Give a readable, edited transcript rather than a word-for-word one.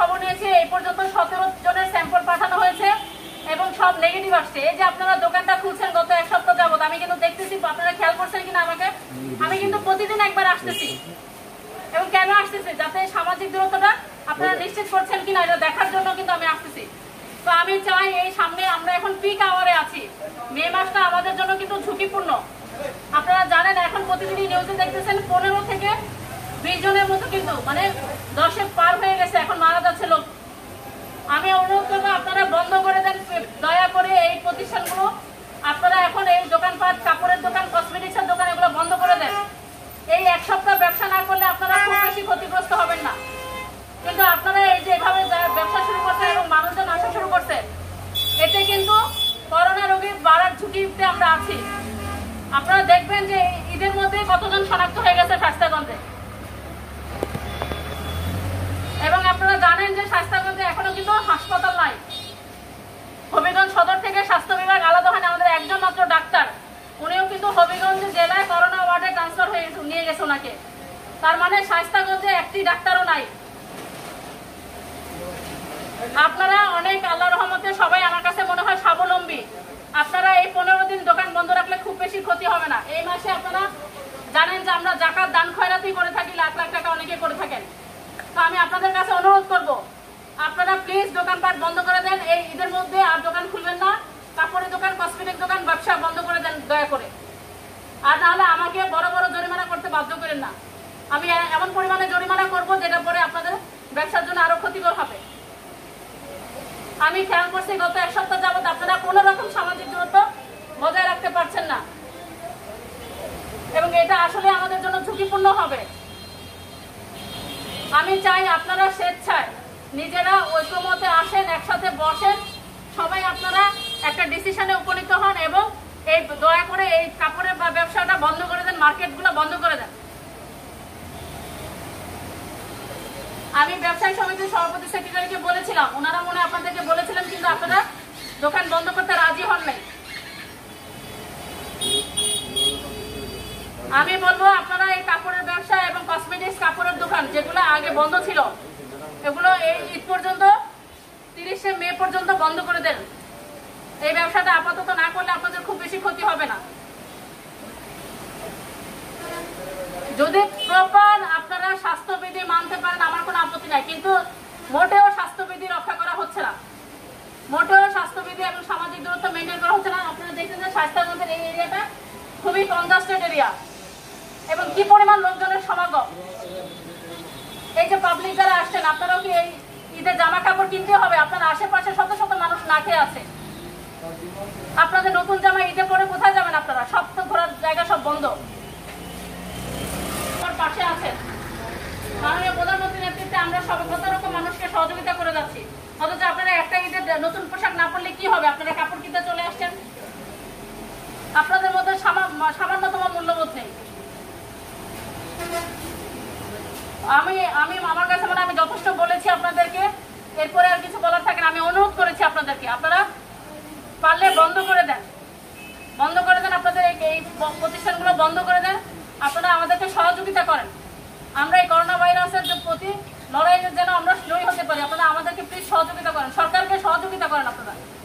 খবর নিয়েছি এই পর্যন্ত 17 জনের স্যাম্পল পাঠানো হয়েছে এবং সব নেগেটিভ আসছে। এই যে আপনারা দোকানটা খুলছেন গত এক সপ্তাহ যাবত, আমি কিন্তু দেখতেছি, আপনারা খেয়াল করছেন কিনা আমাকে, আমি কিন্তু প্রতিদিন একবার আসতেছি। এবং কেন আসতেছি? যাতে সামাজিক দূরত্বটা আপনারা নিশ্চিত করছেন কিনা এটা দেখার জন্য কিন্তু আমি আসতেছি। তো আমি চাই এই সামনে আমরা এখন পিক আওয়ারে আছি, মে মাসটা আমাদের জন্য কিন্তু ঝুঁকিপূর্ণ। আপনারা জানেন এখন প্রতিদিনই নিউজে দেখতেছেন 15 থেকে 20 জনের মতো কিন্তু মানে 10-এ পার হয়ে গেছে, এখন মারা যাচ্ছে লোক। আমি অনুরোধ করবো আপনারা বন্ধ করে দেন দয়া করে এই প্রতিষ্ঠানগুলো। আপনারা এখন এই দোকানপাট, কাপড়ের দোকান, কসমেটিক্সের দোকান এগুলো বন্ধ করে দেন। এই এক সপ্তাহ ব্যবসা না করলে আপনারা খুব বেশি ক্ষতিগ্রস্ত হবেন না, কিন্তু আপনারা এই যে এভাবে ব্যবসা শুরু করছেন এবং মানুষজন আসা শুরু করছে, এতে কিন্তু করোনা রোগীর বাড়ার ঝুঁকিতে আমরা আছি। আপনারা দেখবেন যে ঈদের মধ্যে কতজন শনাক্ত হয়ে গেছে স্বাস্থ্যগঞ্জে, এবং আপনারা জানেন যে স্বাস্থ্যগঞ্জে এখনো কিন্তু হাসপাতাল নাই। হবিগঞ্জ সদর থেকে স্বাস্থ্য বিভাগ আলাদা হয় না, আমাদের একজন মাত্র ডাক্তার, উনিও কিন্তু হবিগঞ্জ জেলায় করোনা ওয়ার্ডে ট্রান্সফার হয়ে নিয়ে গেছে ওনাকে। তার মানে স্বাস্থ্যগঞ্জে একটি ডাক্তারও নাই। আপনারা অনেক আল্লাহর রহমতে সবাই আমার কাছে মনে হয় স্বাবলম্বী। আপনারা এই 15 দিন দোকান বন্ধ রাখলে খুব বেশি ক্ষতি হবে না। এই মাসে আপনারা জানেন যে আমরা যাকাত দান খয়রাতি করে থাকি, লাখ লাখ টাকা অনেকে করে থাকেন। তো আমি আপনাদের কাছে অনুরোধ করব, আপনারা প্লিজ দোকানপাট বন্ধ করে দেন। এই ঈদের মধ্যে আর দোকান খুলবেন না, কাপড়ের দোকান, কসমেটিক দোকান, ব্যবসা বন্ধ করে দেন দয়া করে। আর নাহলে আমাকে বড় বড় জরিমানা করতে বাধ্য করেন না। আমি এমন পরিমাণে জরিমানা করব যেটা পরে আপনাদের ব্যবসার জন্য আরো ক্ষতিকর হবে। আমি খেয়াল করছি গত এক সপ্তাহ যাবত আপনারা কোন রকম সামাজিক দূরত্ব বজায় রাখতে পারছেন না, এবং এটা আসলে আমাদের জন্য ঝুঁকিপূর্ণ হবে। আমি চাই আপনারা স্বেচ্ছায় নিজেরা ঐক্যমতে আসেন, একসাথে বসেন, সবাই আপনারা একটা ডিসিশনে উপনীত হন এবং এই দয়া করে এই কাপড়ের ব্যবসাটা বন্ধ করে দেন, মার্কেটগুলো বন্ধ করে দেন। আমি ব্যবসায়ী সমিতির সভাপতি সেক্রেটারিকে বলেছিলাম, ওনারা মনে আপনাদেরকে বলেছিলেন, কিন্তু আপনারা দোকান বন্ধ করতে রাজি হন নাই। আমি বলবো আপনারা এই কাপড়ের ব্যবসা এবং কসমেটিক্স কাপড়ের দোকান যেগুলো আগে বন্ধ ছিল, এগুলো এই ঈদ পর্যন্ত 30শে মে পর্যন্ত বন্ধ করে দেন। এই ব্যবসাটা আপাতত না করলে আপনাদের খুব বেশি ক্ষতি হবে না। যদি প্রপার আপনারা স্বাস্থ্যবিধি মানতে পারেন আমার কোনো আপত্তি নাই, কিন্তু মোটেও স্বাস্থ্যবিধি রক্ষা করা হচ্ছে না, মোটেও স্বাস্থ্যবিধি এবং সামাজিক দূরত্ব মেনটেন করা হচ্ছে না। আপনারা দেখছেন যে স্বাস্থ্যগঞ্জের এই এরিয়াটা খুবই কনজাস্টেড এরিয়া এবং কি পরিমাণ লোকজনের সমাগম। এই যে পাবলিক যারা আসছেন, আপনারাও কি এই ঈদের জামা কাপড় কিনতে হবে? আপনার আশেপাশে শত শত মানুষ না খেয়ে আছে। আপনাদের নতুন জামা ঈদে পরে কোথায় যাবেন? আপনারা সব তো ঘোরার জায়গা সব বন্ধ। পাশে আছেন মাননীয় প্রধানমন্ত্রীর নেতৃত্বে আমরা সব কত রকম মানুষকে সহযোগিতা করে যাচ্ছি, অথচ আপনারা একটা ঈদের নতুন পোশাক না পরলে কি হবে? আপনারা কাপড় কিনতে চলে আসছেন, আপনাদের মধ্যে সামান্যতম মূল্যবোধ নেই। আমি আমার কাছে মানে আমি যথেষ্ট বলেছি আপনাদেরকে, এরপরে আর কিছু বলার থাকে না। আমি অনুরোধ করেছি আপনাদেরকে, আপনারা পারলে বন্ধ করে দেন, বন্ধ করে দেন, আপনাদের এই প্রতিষ্ঠানগুলো বন্ধ করে দেন। আপনারা আমাদেরকে সহযোগিতা করেন, আমরা এই করোনা ভাইরাসের প্রতি লড়াইয়ের যেন আমরা জয়ী হতে পারি। আপনারা আমাদেরকে প্লিজ সহযোগিতা করেন, সরকারকে সহযোগিতা করেন আপনারা।